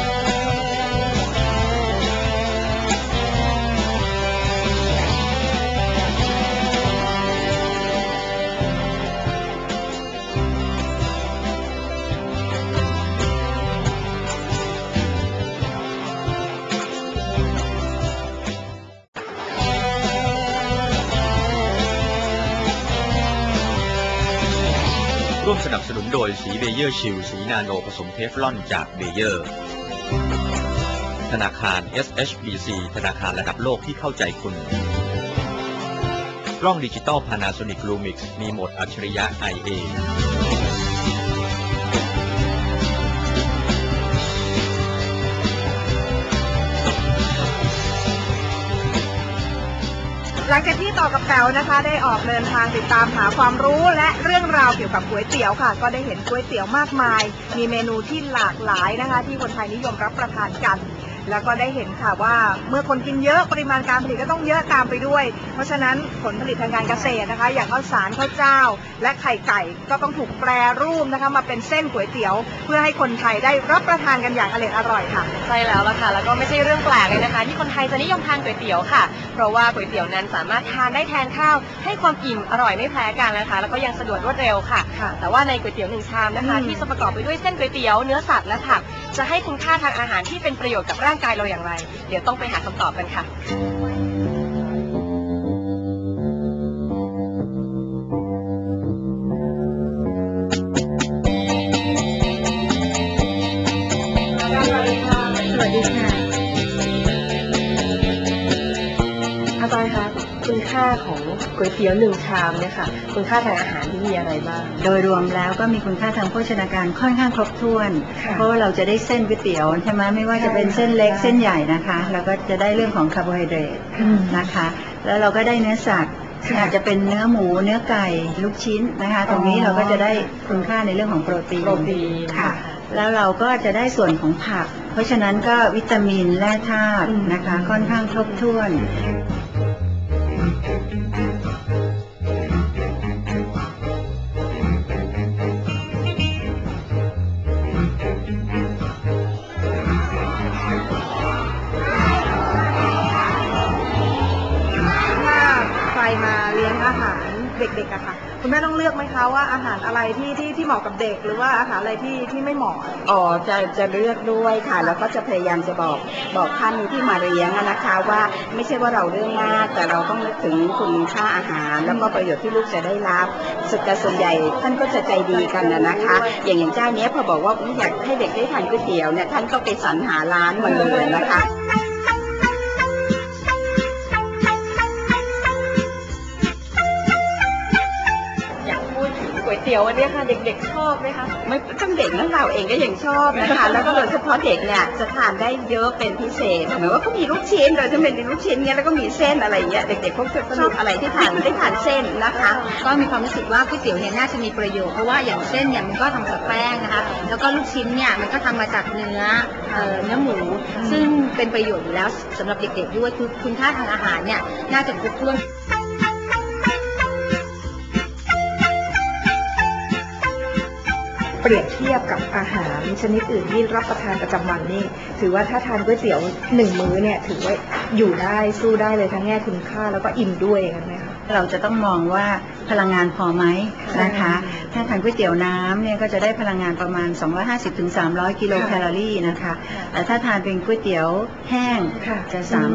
ร่วมสนับสนุนโดยสีเบเยอร์ชิลสีนาโนผสมเทฟลอนจากเบเยอร์ธนาคาร SHBC ธนาคารระดับโลกที่เข้าใจคุณกล้องดิจิตอล Panasonic Lumix มีโหมดอัจฉริยะ IA หลังจากที่ต่อกับแต๋วนะคะได้ออกเดินทางติดตามหาความรู้และเรื่องราวเกี่ยวกับก๋วยเตี๋ยวค่ะก็ได้เห็นก๋วยเตี๋ยวมากมายมีเมนูที่หลากหลายนะคะที่คนไทยนิยมรับประทานกันแล้วก็ได้เห็นค่ะว่าเมื่อคนกินเยอะปริมาณการผลิตก็ต้องเยอะตามไปด้วยเพราะฉะนั้นผลผลิตทางการเกษตรนะคะอย่างข้าวสารข้าวเจ้าและไข่ไก่ก็ต้องถูกแปรรูปนะคะมาเป็นเส้นก๋วยเตี๋ยวเพื่อให้คนไทยได้รับประทานกันอย่างอร่อยค่ะใช่แล้วล่ะค่ะแล้วก็ไม่ใช่เรื่องแปลกเลยนะคะที่คนไทยจะนิยมทานก๋วยเตี๋ยวค่ะเพราะว่าก๋วยเตี๋ยวนั้นสามารถทานได้แทนข้าวให้ความอิ่มอร่อยไม่แพ้กันนะคะแล้วก็ยังสะดวกรวดเร็วค่ะแต่ว่าในก๋วยเตี๋ยว1 ชามนะคะที่จะประกอบไปด้วยเส้นก๋วยเตี๋ยวเนื้อสัตว์และผักจะให้คุณค่าทางอาหารที่เป็นประโยชน์กับร่างกายเราอย่างไรเดี๋ยวต้องไปหาคำตอบกันค่ะสวัสดีค่ะอาจารย์คะคุณค่าของก๋วยเตี๋ยว1 ชามเนี่ยค่ะคุณค่าทางอาหารที่มีอะไรบ้างโดยรวมแล้วก็มีคุณค่าทางโภชนาการค่อนข้างครบถ้วนเพราะว่าเราจะได้เส้นก๋วยเตี๋ยวใช่ไหมไม่ว่าจะเป็นเส้นเล็กเส้นใหญ่นะคะแล้วก็จะได้เรื่องของคาร์โบไฮเดรตนะคะแล้วเราก็ได้เนื้อสัตว์อาจจะเป็นเนื้อหมูเนื้อไก่ลูกชิ้นนะคะตรงนี้เราก็จะได้คุณค่าในเรื่องของโปรตีนค่ะแล้วเราก็จะได้ส่วนของผักเพราะฉะนั้นก็วิตามินแร่ธาตุนะคะค่อนข้างครบถ้วนมาเลี้ยงอาหารเด็กๆอะค่ะคุณแม่ต้องเลือกไหมคะว่าอาหารอะไรที่เหมาะกับเด็กหรือว่าอาหารอะไรที่ไม่เหมาะอ๋อจะเลือกด้วยค่ะแล้วก็จะพยายามจะบอกท่านที่มาเลี้ยงนะคะว่าไม่ใช่ว่าเราเรื่องมากแต่เราต้องนึกถึงคุณค่าอาหารแล้วก็ประโยชน์ที่ลูกจะได้รับแต่ส่วนใหญ่ท่านก็จะใจดีกันนะคะอย่างเจ้านี้พอบอกว่าอยากให้เด็กได้ทานก๋วยเตี๋ยวเนี่ยท่านก็ไปสรรหาร้านมาเลยนะคะก๋วยเตี๋ยววันนี้ค่ะเด็กๆชอบไหมคะไม่ต้องเด็กนะเราเองก็ยังชอบนะคะแล้วก็โดยเฉพาะเด็กเนี่ยจะทานได้เยอะเป็นพิเศษเหมือนว่าเขามีลูกชิ้นโดยเฉพาะมีลูกชิ้นเงี้ยแล้วก็มีเส้นอะไรเงี้ยเด็กๆเขาจะชอบอะไรที่ได้ทานเส้นนะคะก็มีความรู้สึกว่าก๋วยเตี๋ยวเนี่ยน่าจะมีประโยชน์เพราะว่าอย่างเส้นเนี่ยมันก็ทำจากแป้งนะคะแล้วก็ลูกชิ้นเนี่ยมันก็ทำมาจากเนื้อหมูซึ่งเป็นประโยชน์อยู่แล้วสำหรับเด็กๆด้วยคือคุณค่าทางอาหารเนี่ยน่าจะครบถ้วนเปรียบเทียบกับอาหารชนิดอื่นที่รับประทานประจำวันนี่ถือว่าถ้าทานก๋วยเตี๋ยว1 มื้อเนี่ยถือว่าอยู่ได้สู้ได้เลยทั้งแง่คุณค่าแล้วก็อิ่มด้วยกันไหมคะเราจะต้องมองว่าพลังงานพอไหมนะคะถ้าทานก๋วยเตี๋ยวน้ำเนี่ยก็จะได้พลังงานประมาณ250-300 กิโลแคลอรี่นะคะแต่ถ้าทานเป็นก๋วยเตี๋ยวแห้งจะ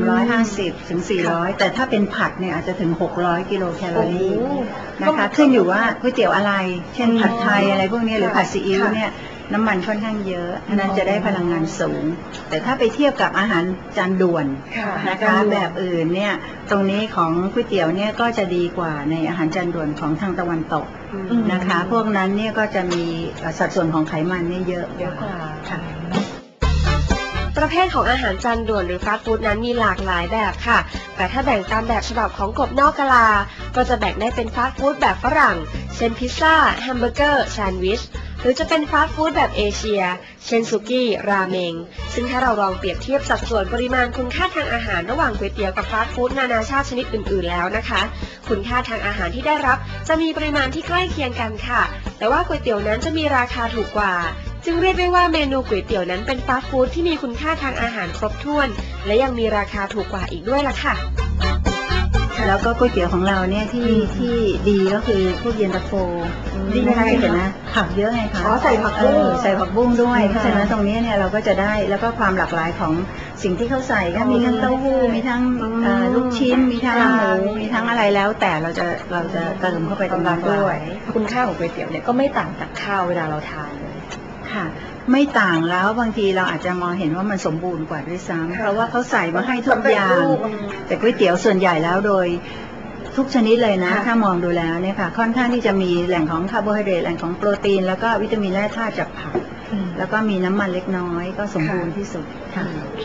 350-400แต่ถ้าเป็นผัดเนี่ยอาจจะถึง600 กิโลแคลอรี่นะคะขึ้นอยู่ว่าก๋วยเตี๋ยวอะไรเช่นผัดไทยอะไรพวกนี้หรือผัดซีอิ๊วเนี่ยน้ำมันค่อนข้างเยอะนั้นจะได้พลังงานสูงแต่ถ้าไปเทียบกับอาหารจานด่วนนะคะแบบอื่นเนี่ยตรงนี้ของก๋วยเตี๋ยวเนี่ยก็จะดีกว่าในอาหารจานด่วนของทางตะวันตกนะคะพวกนั้นเนี่ยก็จะมีสัดส่วนของไขมันเนี่ยเยอะกว่าค่ะประเภทของอาหารจานด่วนหรือฟาสต์ฟู้ดนั้นมีหลากหลายแบบค่ะแต่ถ้าแบ่งตามแบบฉบับของกบนอกกะลาก็จะแบ่งได้เป็นฟาสต์ฟู้ดแบบฝรั่งเช่นพิซซ่าแฮมเบอร์เกอร์แซนด์วิชหรือจะเป็นฟาสต์ฟู้ดแบบเอเชียเช่นสุกี้ราเมงซึ่งถ้าเราลองเปรียบเทียบสัดส่วนปริมาณคุณค่าทางอาหารระหว่างก๋วยเตี๋ยวกับฟาสต์ฟู้ดนานาชาติชนิดอื่นๆแล้วนะคะคุณค่าทางอาหารที่ได้รับจะมีปริมาณที่ใกล้เคียงกันค่ะแต่ว่าก๋วยเตี๋ยวนั้นจะมีราคาถูกกว่าจึงเรียกได้ว่าเมนูก๋วยเตี๋ยวนั้นเป็นฟาสต์ฟู้ดที่มีคุณค่าทางอาหารครบถ้วนและยังมีราคาถูกกว่าอีกด้วยล่ะค่ะแล้วก็ก๋วยเตี๋ยวของเราเนี่ยที่ดีก็คือพวกเย็นตาโฟดีไหมคะเห็นนะผักเยอะไงคะใส่ผักบุ้งใส่ผักบุ้งด้วยเพราะฉะนั้นตรงนี้เนี่ยเราก็จะได้แล้วก็ความหลากหลายของสิ่งที่เขาใส่ก็มีทั้งเต้าหู้มีทั้งลูกชิ้นมีทั้งหมูมีทั้งอะไรแล้วแต่เราจะเติมเข้าไปตรงนั้นด้วยคุณค่าของก๋วยเตี๋ยวเนี่ยก็ไม่ต่างจากข้าวเวลาเราทานเลยค่ะไม่ต่างแล้วบางทีเราอาจจะมองเห็นว่ามันสมบูรณ์กว่าด้วยซ้ำเพราะว่าเขาใส่มาให้ทุกอย่างแต่ก๋วยเตี๋ยวส่วนใหญ่แล้วโดยทุกชนิดเลยนะถ้ามองดูแล้วเนี่ยค่ะค่อนข้างที่จะมีแหล่งของคาร์โบไฮเดรตแหล่งของโปรตีนแล้วก็วิตามินแร่ธาตุจากผักแล้วก็มีน้ำมันเล็กน้อยก็สมบูรณ์ที่สุดค่ะ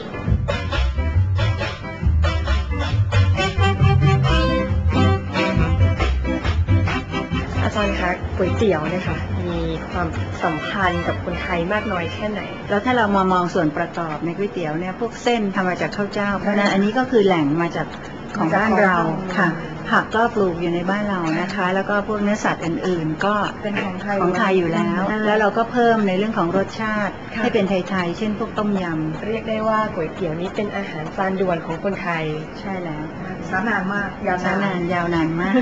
อาจารย์คะก๋วยเตี๋ยวเนี่ยค่ะมีความสัมพันธ์กับคนไทยมากน้อยแค่ไหนแล้วถ้าเรามองส่วนประกอบในก๋วยเตี๋ยวเนี่ยพวกเส้นทำมาจากข้าวเจ้าเพราะนั้นอันนี้ก็คือแหล่งมาจากของบ้านเราค่ะผักก็ปลูกอยู่ในบ้านเรานะคะแล้วก็พวกเนื้อสัตว์อื่นๆก็เป็นของไทยอยู่แล้วแล้วเราก็เพิ่มในเรื่องของรสชาติให้เป็นไทยๆเช่นพวกต้มยำเรียกได้ว่าก๋วยเตี๋ยวนี้เป็นอาหารจานด่วนของคนไทยใช่แล้วนานมากยาวนานมาก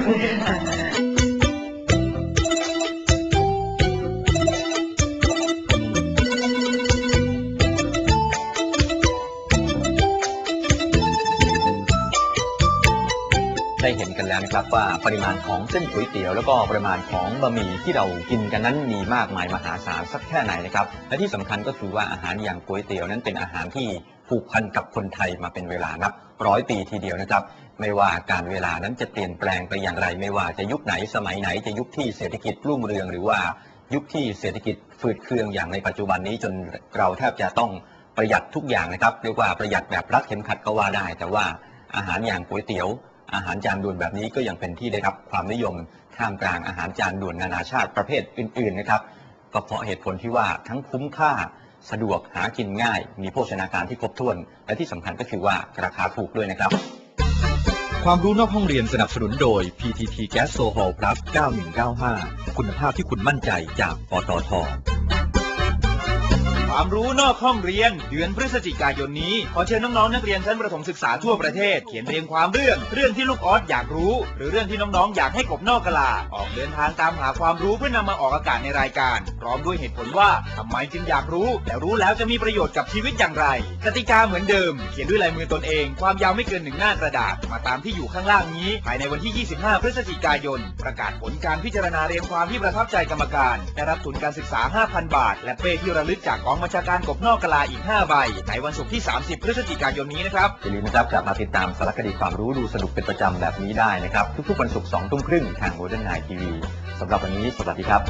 ได้เห็นกันแล้วนะครับว่าปริมาณของเส้นก๋วยเตี๋ยวแล้วก็ปริมาณของบะหมี่ที่เรากินกันนั้นมีมากมายมหาศาลสักแค่ไหนนะครับและที่สำคัญก็คือว่าอาหารอย่างก๋วยเตี๋ยวนั้นเป็นอาหารที่ผูกพันกับคนไทยมาเป็นเวลานับ100 ปีทีเดียวนะครับไม่ว่าการเวลานั้นจะเปลี่ยนแปลงไปอย่างไรไม่ว่าจะยุคไหนสมัยไหนจะยุคที่เศรษฐกิจรุ่งเรืองหรือว่ายุคที่เศรษฐกิจฝืดเคืองอย่างในปัจจุบันนี้จนเราแทบจะต้องประหยัดทุกอย่างนะครับเรียกว่าประหยัดแบบรัดเข็มขัดก็ว่าได้แต่ว่าอาหารอย่างก๋วยเตี๋ยวอาหารจานด่วนแบบนี้ก็ยังเป็นที่ได้รับความนิยมท่ามกลางอาหารจานด่วนนานาชาติประเภทอื่นๆนะครับก็เพราะเหตุผลที่ว่าทั้งคุ้มค่าสะดวกหากินง่ายมีโภชนาการที่ครบถ้วนและที่สำคัญก็คือว่าราคาถูกด้วยนะครับความรู้นอกห้องเรียนสนับสนุนโดย PTT Gas Sohol Plus 9195 คุณภาพที่คุณมั่นใจจากปตท. ความรู้นอกห้องเรียนเดือนพฤศจิกายนนี้ขอเชิญน้องๆนักเรียนชั้นประถมศึกษาทั่วประเทศเขียนเรียงความเรื่องที่ลูกออสอยากรู้หรือเรื่องที่น้องๆอยากให้กบนอกกะลาออกเดินทางตามหาความรู้เพื่อนำมาออกอากาศในรายการพร้อมด้วยเหตุผลว่าทำไมจึงอยากรู้และรู้แล้วจะมีประโยชน์กับชีวิตอย่างไรกติกาเหมือนเดิมเขียนด้วยลายมือตนเองความยาวไม่เกิน1 หน้ากระดาษมาตามที่อยู่ข้างล่างนี้ภายในวันที่ 25 พฤศจิกายนประกาศผลการพิจารณาเรียงความที่ประทับใจกรรมการได้รับทุนการศึกษา 5,000 บาทและเป้ที่ระลึกจากกองบัญชาการกบนอกกะลาอีก5 ใบในวันศุกร์ที่ 30 พฤศจิกายนนี้นะครับอย่าลืมนะครับกลับมาติดตามสารคดีความรู้ดูสนุกเป็นประจำแบบนี้ได้นะครับทุกๆวันศุกร์ 20:30 น.ทาง Golden Night TV สำหรับวันนี้สวัสดีครับ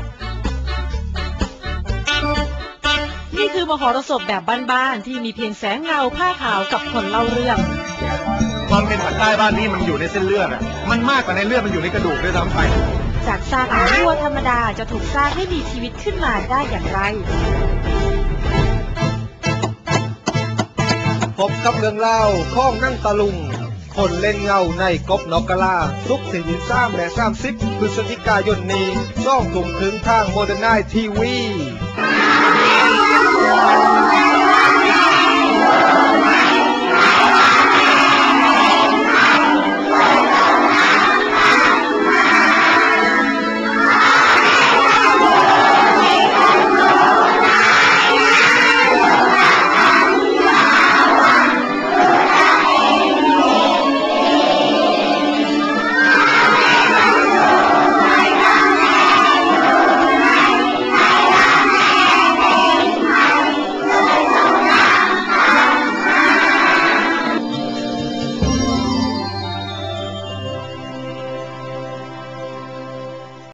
นี่คือมหรสพแบบบ้านๆที่มีเพียงแสงเงาผ้าขาวกับคนเล่าเรื่องความเป็นผัดใต้บ้านนี้มันอยู่ในเส้นเลือดมันมากกว่าในเลือดมันอยู่ในกระดูกด้วยซ้ำไปจากซากหนังวัวธรรมดาจะถูกสร้างให้มีชีวิตขึ้นมาได้อย่างไรพบกับเรื่องเล่าของนั่งตะลุงคนเล่นเงาในกบนอกกะลาทุกสิ่ง3 และ 30 พฤศจิกายนนี้ช่องทุ่มครึ่งทางโมเดิร์นไนท์ทีวี